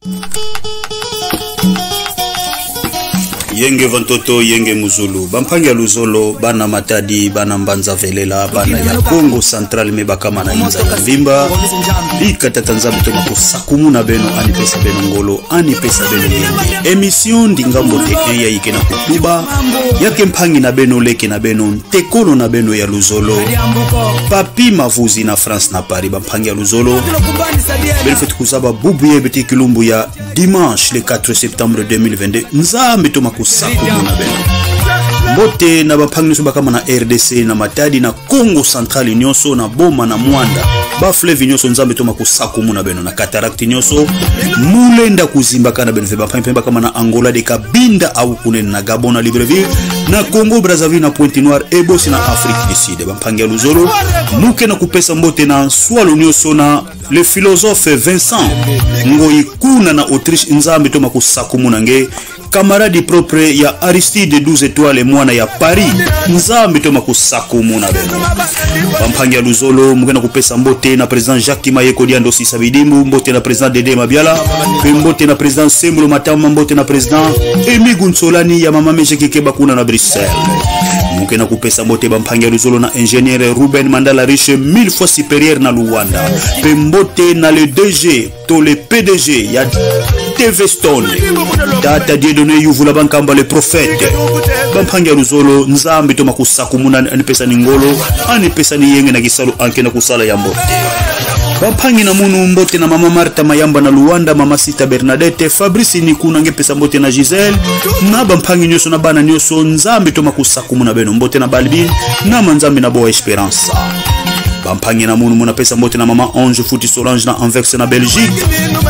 Yenge vantoto yenge muzulu bampangia luzolo bana matadi bana mbanza velela bana ya Congo Central mebakama na inza ya vimba bika tatanzabi to makusakumu na beno ani pesa beno ngolo ani pesa beno yenge emission dingambo te ya ikena kutuba yake mpangi na beno leke na beno tekolo na beno ya luzolo papi mavuzi na France na Paris bampangia luzolo benefit kuzaba bubu yebeti kilumbu ya dimanche le 4 septembre 2022 nzambe to makusakumu na beno mbote na bapangi so bakama na RDC na matadi na Congo Central nyonso na boma na mwanda ba fleuve nyonso nzambe to makusakumu na beno na cataracte nyonso mulenda kuzimbaka na beno fe bapangi kama na Angola de Kabinda au kunene na Gabon na Libreville na Congo Brazzaville na Pointe Noire et bosi na Afrique du Sud bampangi luzolo muke na kupesa mbote na swalo nyonso na le philosophe Vincent Ngoi kuna na Autriche nzambe to makusakumu na nge camarade propre ya Aristide 12 étoiles mwana ya Paris nzambe to makusakumu na beno bampangi luzolo mugena kupesa mbote na president Jacques Mayeko Diando Sisabidimbu mbote na president Dede Mabiala mbote na president Semlo Matama mbote na president Emi Gunsolani ya mama Meje Kikeba kuna na Bruxelles mugena kupesa mbote bampangi luzolo na ingénieur Ruben Mandala Riche 1000 fois supérieur na Luanda mbote na le DG to le PDG ya TV Stone Tata Dieudonné Yuvula Bankamba le prophète bampangi luzolo nzambe to makusakumu na anipesa ni ngolo anipesa ni yenge na kisalo anke na kusala ya mbote bampangi na munu mbote na mama Marta Mayamba na Luanda mama Sita Bernadette Fabrice ni kuna ngepesa mbote na Giselle na bampangi nyoso na bana nyoso nzambe to makusakumu na beno mbote na Balbin na manzambe na Boa Esperance bampangi na munu muna pesa mbote na mama Ange Futi Solange na Anvers na Belgique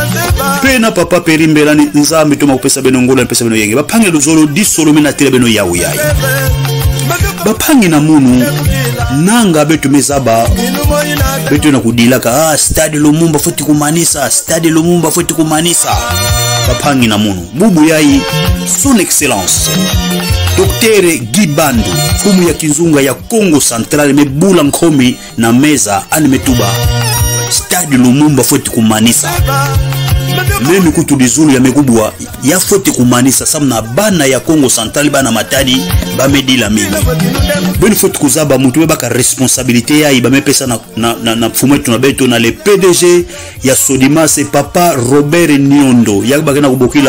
pena papa Perimbela ni nzambe to makupesa beno ngolo pesa beno yenge bampangi luzolo disolo mina tele beno yawu yayi bampangi na munu nanga betu mezaba betu na kudilaka Stade Lumumba futi kumanisa Stade Lumumba futi kumanisa bampangi na munu bubu yayi son excellence Dr. Guy Bandu fumu ya kinzunga ya Congo Central mebula nkomi na meza animetuba Stade Lumumba futi kumanisa mimi kutu dizulu ya megubwa ya fote kumanisa samna bana ya Congo Central bana matadi bamedila mimi boni fote kuzaba mutu baka responsabilité ya iba pesa na fumetu na beto na le PDG ya Sodimas papa Robert Niondo ya bakena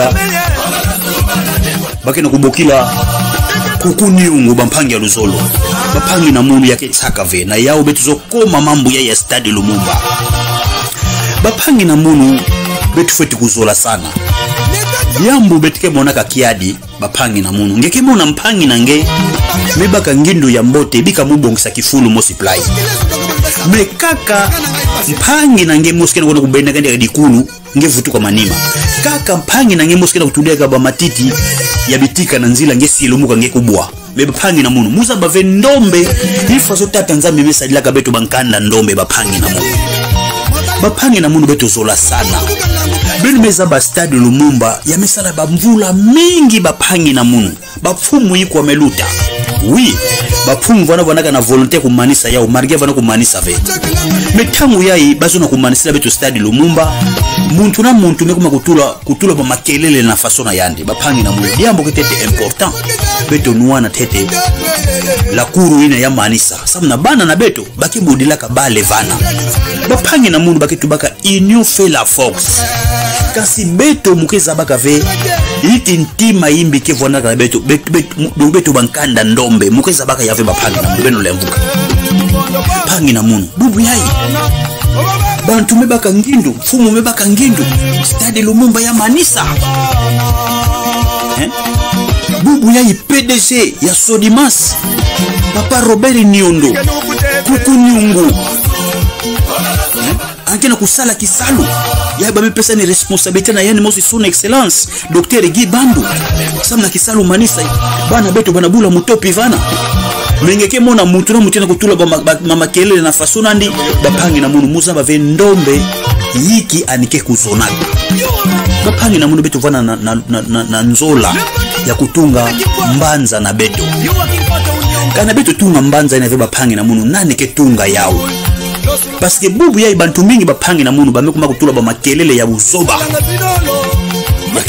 kubokila kukuni ungu bampangi luzolo bampangi na munu yake tsakave na yao betu zo koma mambu ya Stade Lumumba bampangi na munu betu feti kuzola sana yambu betike monaka kiadi bapangi na munu ngeke mona mpangi na nge mebaka ngindo ya mbote bika mubongisa kifulu mosiply mekaka mpangi na nge moskena kona kubenda kandi dikulu nge vutu kwa manima kaka mpangi na nge moskena kutudia gaba matiti ya bitika na nzila nge silumuka nge kubwa bebangi na munu muza bave ndombe ifaso tata nzambe mesadila ka betu bankanda ndombe bapangi na munu bapangi na munu betu zola sana benu meza ba Stade Lumumba ya mesala bamvula mingi bapangi na munu bafumu yiko meluta oui bafumu vana na volonté kumanisa yao marge vana kumanisa ve metangu yai bazona kumanisa betu Stade Lumumba muntu na muntu mekuma kutula ba makelele na fasona yandi bapangi na munu diambo kitete important betu nuana tete la kuru ina ya manisa samna bana na betu bakibudila ka bale vana bapangi na munu bakitubaka union fait la force kasi beto mukeza baka ve iti ntima imbi ke vona ka beto bankanda ndombe mukeza baka yave bapangi na munu beno lembuka pangi na munu bubu yai bantu mebaka ngindu fumu mebaka ngindu Stade Lumumba ya manisa bubu yai PDG ya Sodimas papa Robert Niondo kukunyungu angena kusala kisalu ya baba pesa ni responsabilité na yani mosi son excellence Dr. Guy Bandu samna kisalu manisa bana beto bana bula mutopi vana mengeke mona mutu na mutena kutula mama kelele na fasona ndi bapangi na munu muza bave ndombe yiki anike kuzona bapangi na munu beto vana na nzola ya kutunga mbanza na beto kana beto tunga mbanza ina veba pangi na munu nani ketunga yao parce que bubu ya bantu mingi bapangi na munu bamekuma kutula ba makelele ya buzoba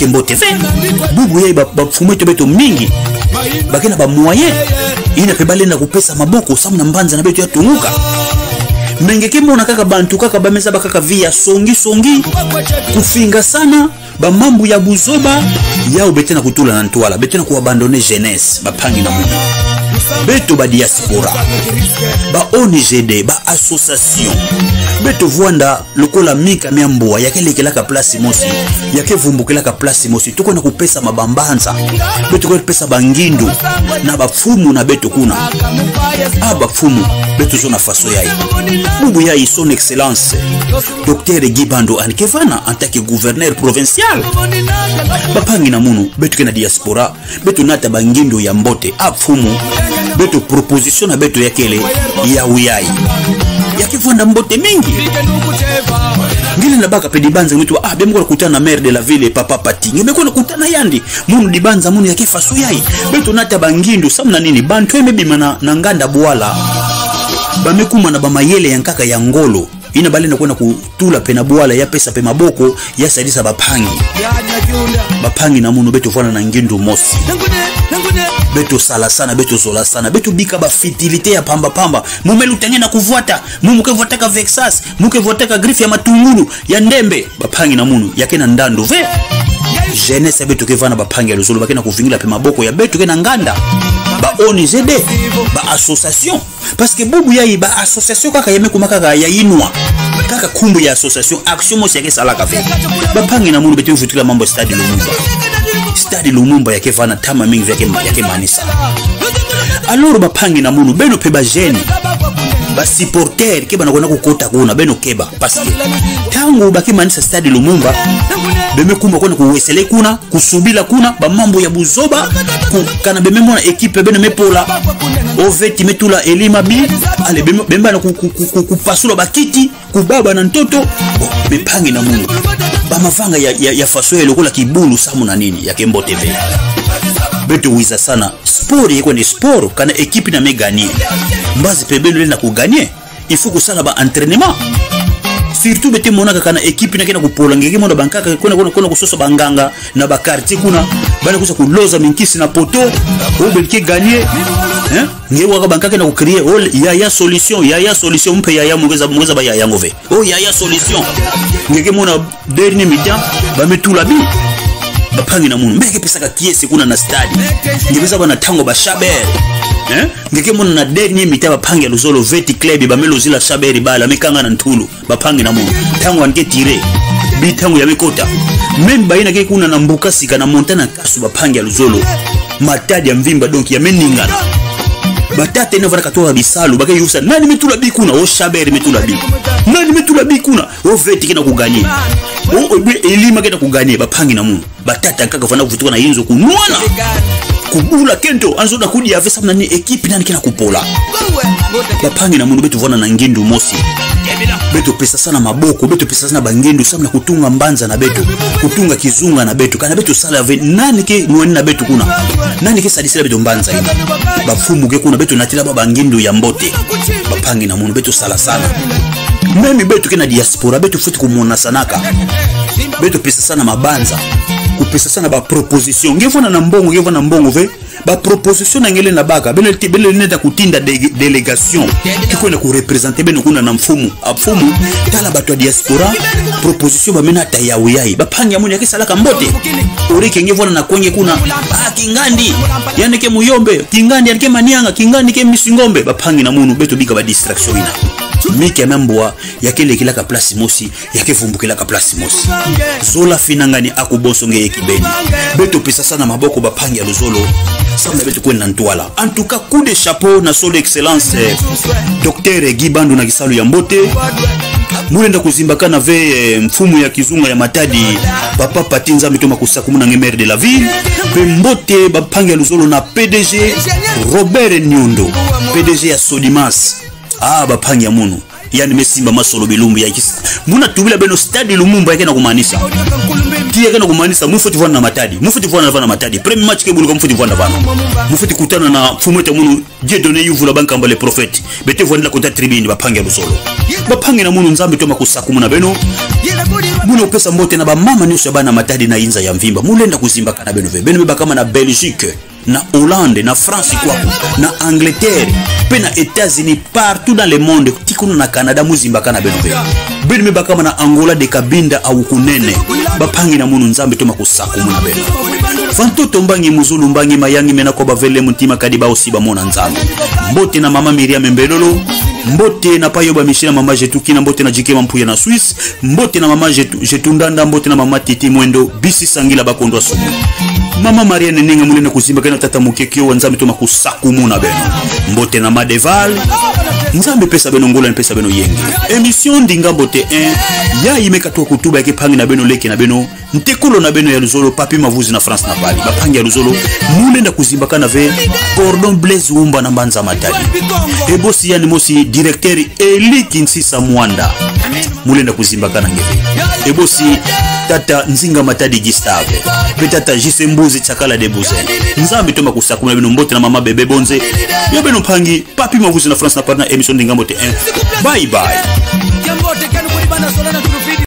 mbote ve bubu yai ba fumeto beto mingi bakena ba moyen ina pe balenda kupesa maboko samu na mbanza na beto ya tunguka mengeke mona kaka bantu kaka bameza bakaka via songi kufinga sana ba mambu ya buzoba yao betena kutula na ntwala betena ku abandonner jeunesse bapangi na mungu beto ba diaspora ba ONGD ba association beto vuanda lokola mika miamboa yakelekelaka place mosi yakevumbukelaka place mosi tuko na kupesa mabambanza beto ko pesa bangindu na bafumu na beto kuna bafumu beto zona faso yai bubu yai son excellence Dr Guy Bandu Ankevana en tant que gouverneur provincial bapangi na munu beto kena diaspora beto nata bangindu ya mbote afumu beto proposition na beto yakele ya uyai yakivanda mbote mingi ngile na baka pedi banza mtu bemko kutana na maire de la ville papa patingi bemko kutana yandi munu dibanza munu yakifasu yai beto nata bangindu samna nini bantu emebi na nganda bwala bamekuma na bamayele yankaka ya ngolo ina balenda kwenda kutula pena bwala ya pesa pe maboko ya sadisa bapangi na munu beto fana na ngindu mosi beto sala sana beto zola sana beto bika ba fitilite ya pamba mumelu tanye na kuvuata mumu kevotaka vexas muke votaka grife ya matungulu ya ndembe bapangi na munu yakena ndando ve jeunesse beto kevana bapangi ya luzulu bakena kuvingila pe maboko ya beto kena nganda ba ONGD ba association parce que bubu yai ba association kaka yeme kumaka ya inwa kaka kumbu ya association action mosi yake salaka ve bapangi na munu beto mvutila mambo stade Lumumba yake fana tama mingi yake manisa alors bapangi na munu beno pe ba jeune ba supporter ke bana kona kukota kuna beno keba parce que tangu baki manisa stade Lumumba beme kumba kona kuwesele kuna kusubila kuna ba mambo ya buzoba kana beme mona equipe beno mepola oveti metula elima bi ale bemba na kupasula bakiti kubaba na ntoto bepangi na munu ba mavanga ya faso ya lokola kibulu samu na nini ya Kembo TV beto wiza sana sport yeko ni sport kana equipe na meganie mbazi pebeno na kuganie il faut que ça ba entraînement surtout bete monaka kana equipe na kena kupola ngeke mona bankaka kona kusoso banganga na ba quartier kuna bana kusa kuloza minkisi na poto obelke gagner ngewa ka bankaka na kucreer ya solution mpe ya mugeza ba ya ngove ya solution ngeke mona dernier mi-temps ba metula bi bapangi na munu mbeke pesa ka kiesi kuna na stadi ngibeza bana tango ba shaber ngeke mona na dernier mi-temps bapangi ya luzolo veti club ba melozila shaberi bala mikanga na ntulu bapangi na munu tango anke tire bi tango ya mikota memba ina ke kuna na mbuka sika na montana kasu bapangi ya luzolo matadi ya mvimba donc ya meningana batata ina vara katoa bisalu bake yusa nani metula bi kuna shaberi metula bi nani metula bi kuna veti kina kuganye elima kena kuganye bapangi na munu batata kaka fana kuvutuka na yinzo kunwana kubula kento anzo na kudi avesa na ni equipe nani kena kupola bapangi na munu betu vona na ngindu mosi betu pesa sana maboko betu pesa sana bangindu samna kutunga mbanza na betu kutunga kizunga na betu kana betu sala ve nani ke nuani na betu kuna nani ke sadisira betu mbanza ina bafumu ke kuna betu natila baba ngindu ya mbote bapangi na munu betu sala sana mimi betu kena diaspora betu futi kumona sanaka betu pesa sana mabanza kupesa sana ba proposition ngevona na mbongo ve ba proposition ngele na baka bele neta kutinda delegation kikwenda ku representer beno kuna na mfumu afumu tala bato diaspora proposition ba mena tayawiyai bapangi amunya kisalaka mbote urike ngevona na kwenye kuna kingandi yani ke muyombe kingandi yani ke manianga kingandi ke misingombe bapangi na munu beto bika ba distraction ina mike membwa yakele kilaka place mosi yakevumbukela ka place mosi zola finangani akubosonge ekibeni beto pesa sana maboko bapangi ya luzolo samna beto kwenda ntwala en tout cas coup de chapeau na son excellence Dr Guy Bandu na kisalu ya mbote mulenda kuzimbakana ve mfumu ya kizunga ya matadi papa patinza mitoma kusakumuna maire de la ville pe mbote bapangi ya luzolo na PDG Robert Nyondo PDG ya Sodimas bapangi ya munu yani mesimba masolo bilumbu ya kisa muna tubila beno stade Lumumba yake na kumanisha kia yake na kumanisha mufuti vana na matadi premier match ke buluka mufuti vana mufuti kutana na fumeta munu je donner yuvu la banka mbale prophète bete vana la kota tribune bapangi ya lusolo bapangi na munu nzambe toma kusakumuna beno mule upesa mbote na ba mama nyosha bana matadi na inza ya mvimba mulenda kuzimba kana beno ve beno kama na Belgique na Hollande na France kwa na Angleterre pe na États-Unis partout dans le monde tikuna na Canada muzimba kana beno beno kama na Angola de Kabinda au kunene bapangi na munu nzambe to makusaku muna beno fantoto mbangi muzulu mbangi mayangi mena ko bavele mutima kadiba osiba mona nzambe mbote na mama Miriam Mbelolo mbote na payoba Michel mama Jetuki na mbote na Jike Mampuya na Swiss mbote na mama Jetundanda mbote na mama Titi Mwendo bisi sangila bakondwa sumu mama Mariane ninga mulene kuzimba kana tata mukekio wanzambe to makusaku muna beno mbote na Madeval nzambe pesa beno ngola pesa beno yenge émission ndinga mbote 1 ya imeka to kutuba yake pangi na beno leke na beno ntekolo na beno ya Luzolo papi mavuzi na France na Paris bapangi ya Luzolo mulenda kuzimba kana ve cordon Blaise Umba na Mbanza Matadi ebosi yani mosi directeur Eli Kinsisa Mwanda mulenda kuzimba kana ngeve ebosi tata Nzinga Matadi Gustave petata Jisembuzi Chakala de Buzen nzambe to makusaku na beno mbote na mama bebe bonze yo beno pangi papi mavuzi na France na Paris na émission ndinga mbote 1 bye bye.